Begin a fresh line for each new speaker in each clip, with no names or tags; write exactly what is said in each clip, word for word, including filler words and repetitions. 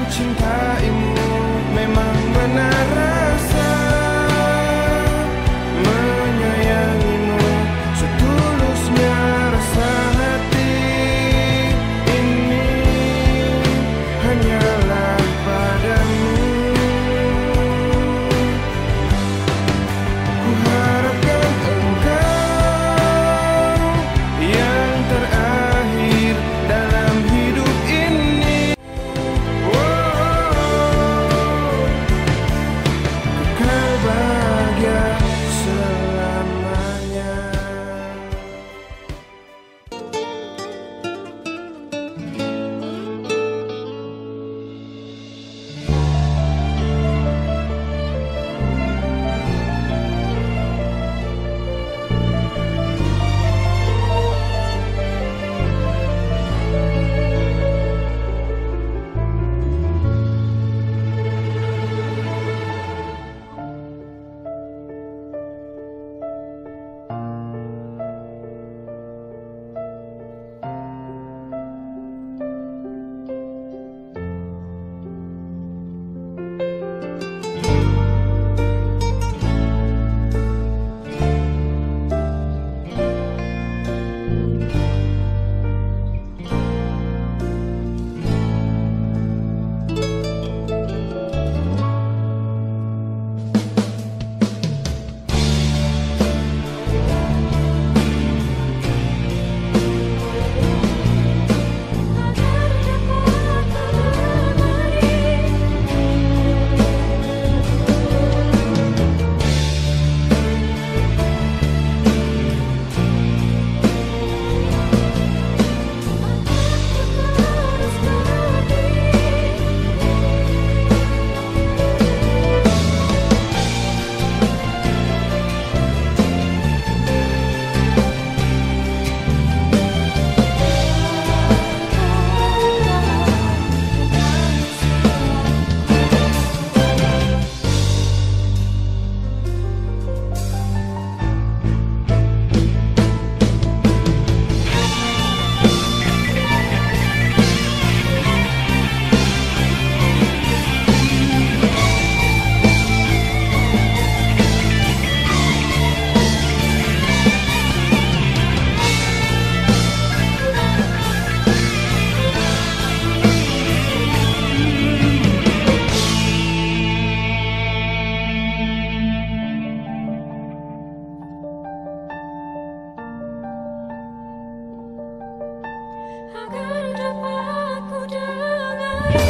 mencintaimu memang benar rasa menyayangimu setulusnya rasa hati ini hanyalah padamu. Ku harapkan engkau yang terakhir dalam hidup ini. Kekal bahagia selamanya.
Agar dapat ku dengar.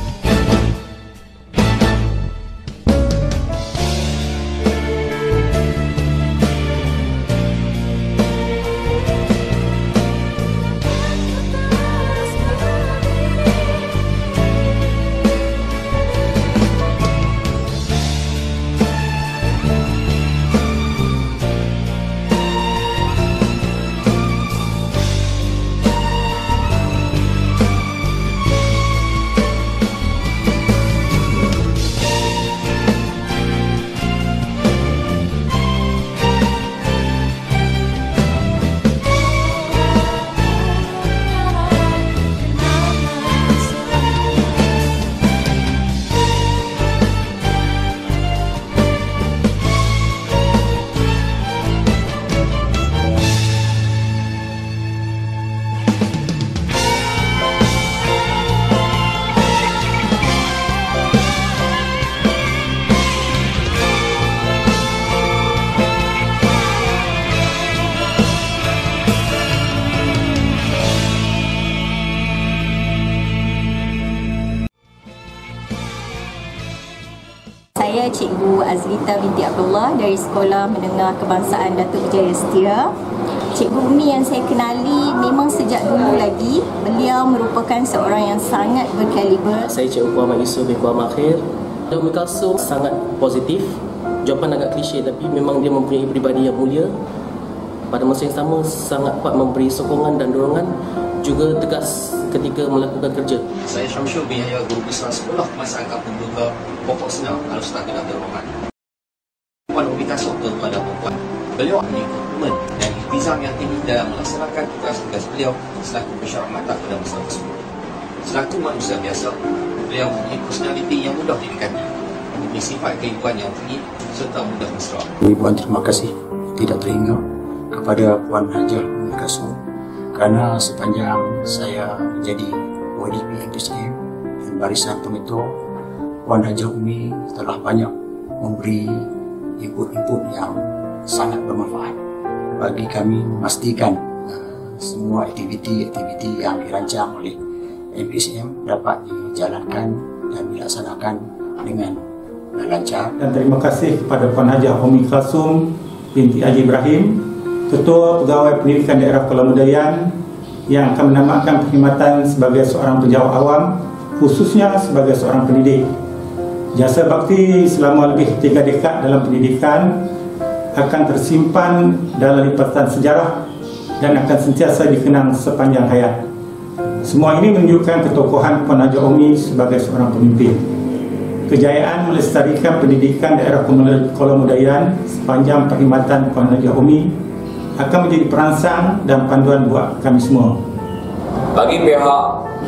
Saya Cikgu Azrita binti Abdullah dari Sekolah Menengah Kebangsaan Datuk Wijaya Setia. Cikgu Umi yang saya kenali memang sejak dulu lagi. Beliau merupakan seorang yang sangat berkaliber.
Saya Cikgu Muhammad Yusof bin Muhammad Akhir. Umi Kalsum sangat positif. Jawapan agak klise tapi memang dia mempunyai pribadi yang mulia. Pada masa yang sama sangat kuat memberi sokongan dan dorongan, juga tegas ketika melakukan kerja.
Saya Syamsul bin Yahya, Guru Besar Sekolah Kebangsaan Kampung Duga Pokok Senang Al-Ustaz Abdul Rahman. Puan Umi Kalsum kepada perempuan. Beliau ahli komitmen dan iltizam yang tinggi dalam melaksanakan tugas-tugas beliau selaku pensyarah mata pada masa tersebut. Selaku manusia biasa, Beliau mempunyai personaliti yang mudah didekati, mempunyai sifat keibuan yang tinggi serta mudah mesra.
Puan terima kasih tidak terhingga kepada Puan Hajah Umi Kasum kerana sepanjang saya menjadi W D P M P S M dan barisan pengetua, Puan Hajah Umi telah banyak memberi input-input yang sangat bermanfaat bagi kami memastikan uh, semua aktiviti-aktiviti yang dirancang oleh M P S M dapat dijalankan dan dilaksanakan dengan lancar.
Dan terima kasih kepada Puan Hajah Umi Kasum binti Haji Ibrahim, Ketua Pegawai Pendidikan Daerah Kuala Mudayan, yang akan menambahkan perkhidmatan sebagai seorang penjawat awam, khususnya sebagai seorang pendidik. Jasa bakti selama lebih tiga dekad dalam pendidikan akan tersimpan dalam lipatan sejarah dan akan sentiasa dikenang sepanjang hayat. Semua ini menunjukkan ketokohan Puan Hajah Umi sebagai seorang pemimpin. Kejayaan melestarikan pendidikan daerah Kuala Mudayan sepanjang perkhidmatan Puan Hajah Umi akan menjadi perangsang dan panduan buat kami semua.
Bagi pihak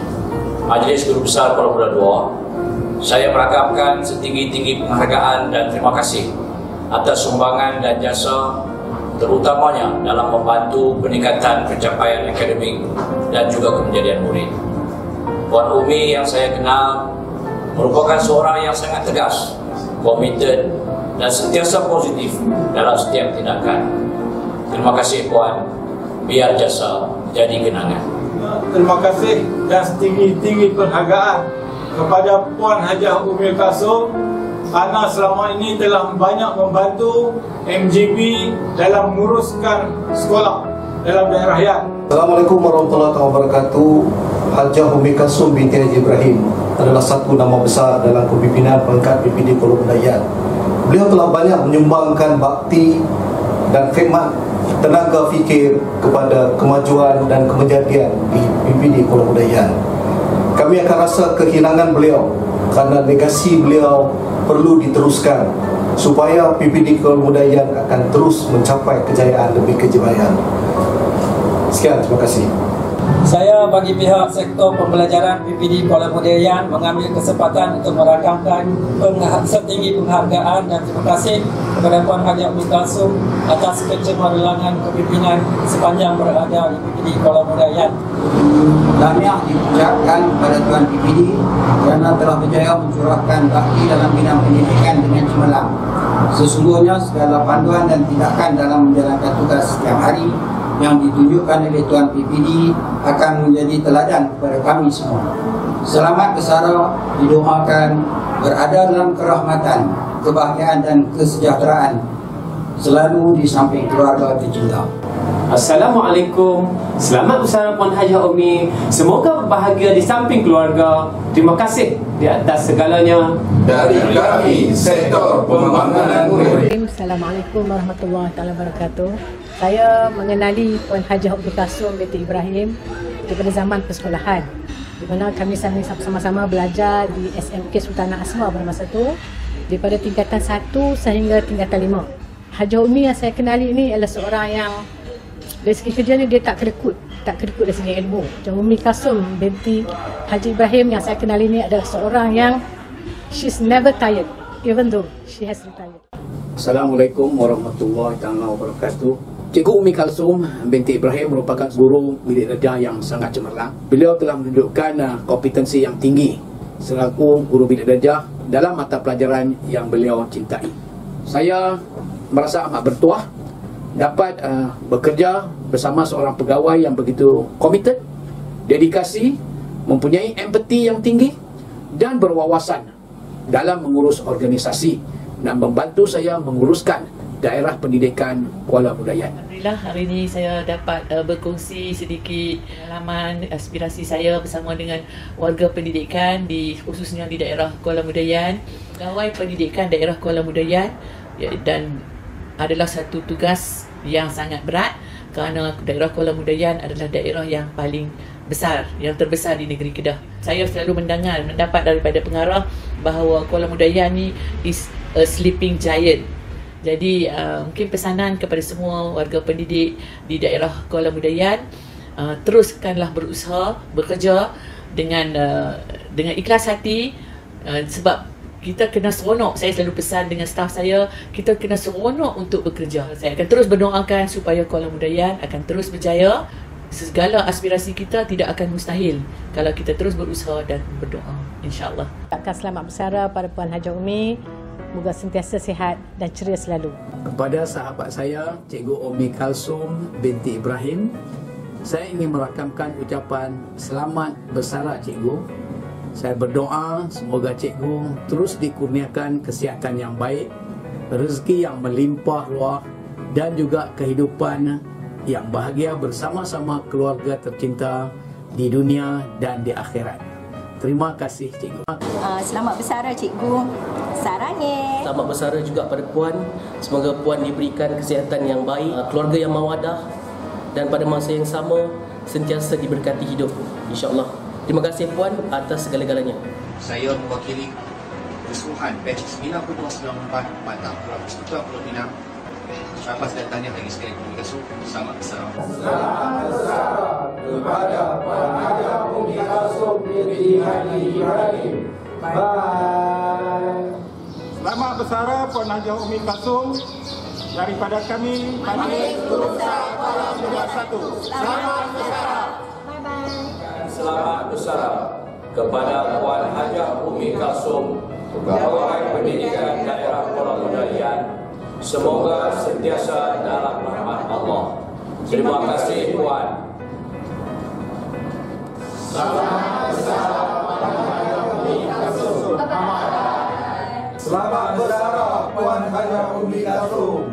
Majlis Guru Besar Kuala Muda dua, saya meragapkan setinggi-tinggi penghargaan dan terima kasih atas sumbangan dan jasa, terutamanya dalam membantu peningkatan pencapaian akademik dan juga kemenjadian murid. Puan Umi yang saya kenal merupakan seorang yang sangat tegas, komited dan sentiasa positif dalam setiap tindakan. Terima kasih Puan, biar jasa jadi kenangan.
Terima kasih dan setinggi-tinggi penghargaan kepada Puan Hajah Umi Kasum kerana selama ini telah banyak membantu M G B dalam menguruskan sekolah dalam daerah Yan.
Assalamualaikum warahmatullahi wabarakatuh. Hajah Umi Kasum binti Haji Ibrahim adalah satu nama besar dalam kepimpinan pangkat P P D Kuala Mudayan. Beliau telah banyak menyumbangkan bakti dan khidmat tenaga fikir kepada kemajuan dan kemejadian di P P D Kuala Mudayan. Kami akan rasa kehilangan beliau kerana legasi beliau perlu diteruskan supaya P P D Kuala Mudayan akan terus mencapai kejayaan demi kejayaan. Sekian, terima kasih.
Saya bagi pihak sektor pembelajaran P P D Kuala Mudayan mengambil kesempatan untuk merakamkan setinggi penghargaan dan terima kasih kepada Puan Hajah Umi Kasum atas kecemerlangan kepimpinan sepanjang berada di P P D Kuala Mudayan.
Tahniah diucapkan kepada Tuan P P D kerana telah berjaya mencurahkan bakti dalam bidang pendidikan dengan cemerlang. Sesungguhnya segala panduan dan tindakan dalam menjalankan tugas setiap hari yang ditunjukkan oleh Tuan P P D akan menjadi teladan kepada kami semua. Selamat bersara, didoakan berada dalam kerahmatan, kebahagiaan dan kesejahteraan selalu di samping keluarga tercinta.
Assalamualaikum. Selamat bersara Puan Hajah Umi. Semoga berbahagia di samping keluarga. Terima kasih di atas segalanya.
Dari kami, Sektor Pembangunan Murid.
Assalamualaikum warahmatullahi wabarakatuh. Saya mengenali Puan Hajah Umi Kasum binti Ibrahim daripada zaman persekolahan, di mana kami sama-sama belajar di S M K Sultanah Asma pada masa itu, daripada tingkatan satu sehingga tingkatan lima. Hajah Umi yang saya kenali ini adalah seorang yang dari segi kerja ni dia tak kedekut, tak kedekut dari segi ilmu. Hajah Umi Kasum binti Haji Ibrahim yang saya kenali ini adalah seorang yang she's never tired even though she has retired.
Assalamualaikum warahmatullahi wabarakatuh. Cikgu Umi Kasum binti Ibrahim merupakan guru bidik darjah yang sangat cemerlang. Beliau telah menunjukkan uh, kompetensi yang tinggi selaku guru bidik darjah dalam mata pelajaran yang beliau cintai. Saya merasa amat bertuah dapat uh, bekerja bersama seorang pegawai yang begitu komited, dedikasi, mempunyai empati yang tinggi dan berwawasan dalam mengurus organisasi dan membantu saya menguruskan daerah pendidikan Kuala Mudayan.
Alhamdulillah, hari ini saya dapat uh, berkongsi sedikit pengalaman aspirasi saya bersama dengan warga pendidikan di khususnya di daerah Kuala Mudayan. Pegawai pendidikan daerah Kuala Mudayan ya, dan adalah satu tugas yang sangat berat kerana daerah Kuala Mudayan adalah daerah yang paling besar, yang terbesar di negeri Kedah. Saya selalu mendengar, mendapat daripada pengarah bahawa Kuala Mudayan ni is a sleeping giant. Jadi uh, mungkin pesanan kepada semua warga pendidik di daerah Kuala Mudayan, uh, teruskanlah berusaha, bekerja dengan uh, dengan ikhlas hati, uh, sebab kita kena seronok. Saya selalu pesan dengan staf saya, kita kena seronok untuk bekerja. Saya akan terus berdoakan supaya Kuala Mudayan akan terus berjaya. Segala aspirasi kita tidak akan mustahil kalau kita terus berusaha dan berdoa, insya-Allah.
Ucapkan selamat bersara pada Puan Hajah Umi. Moga sentiasa sihat dan ceria selalu.
Kepada sahabat saya, Cikgu Umi Kalsum binti Ibrahim, saya ingin merakamkan ucapan selamat bersara Cikgu. Saya berdoa semoga Cikgu terus dikurniakan kesihatan yang baik, rezeki yang melimpah ruah dan juga kehidupan yang bahagia bersama-sama keluarga tercinta di dunia dan di akhirat. Terima kasih Cikgu.
Uh, selamat bersara Cikgu. Sarangnya.
Selamat bersara juga pada Puan. Semoga Puan diberikan kesihatan yang baik, keluarga yang mawadah, dan pada masa yang sama sentiasa diberkati hidup, insya-Allah. Terima kasih Puan atas segala-galanya.
Saya mewakili keseluruhan batch sembilan puluh dua sembilan puluh empat Patah Putra Pulau Pinang. Syafas dan tahniah lagi sekali kepada Kasum. Selamat bersara.
Selamat bersara kepada Puan Hajah Umi Kalsum binti Haji Ibrahim. Bye.
Selamat bersara Puan Hajah Umi Kalsum daripada kami Majlis Guru Besar Kuala Muda satu. Selamat bersara.
Selamat bersara kepada Puan Hajah Umi Kalsum, Pegawai Pendidikan Daerah Kuala Mudayan. Semoga sentiasa dalam rahmat Allah. Terima kasih Puan.
Selamat bersara Puan Hajah Umi Kalsum. Selamat bersara Puan Hajah Umi Kalsum.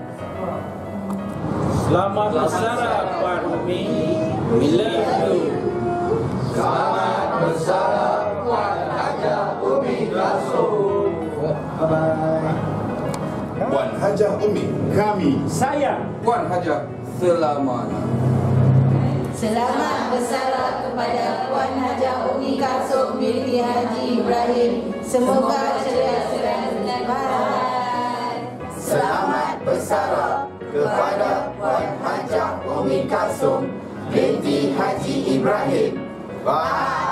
Selamat bersara Puan Umi. Bila itu.
Selamat bersara Puan Hajah Umi Kalsum. Bye-bye.
Puan Hajah Umi, kami
sayang
Puan Hajah selamanya.
Selamat bersara kepada Puan Hajah Umi Kalsum binti Haji Ibrahim. Semoga ceria selalu.
Selamat bersara kepada Puan Hajah Umi Kalsum binti Haji Ibrahim. Bye.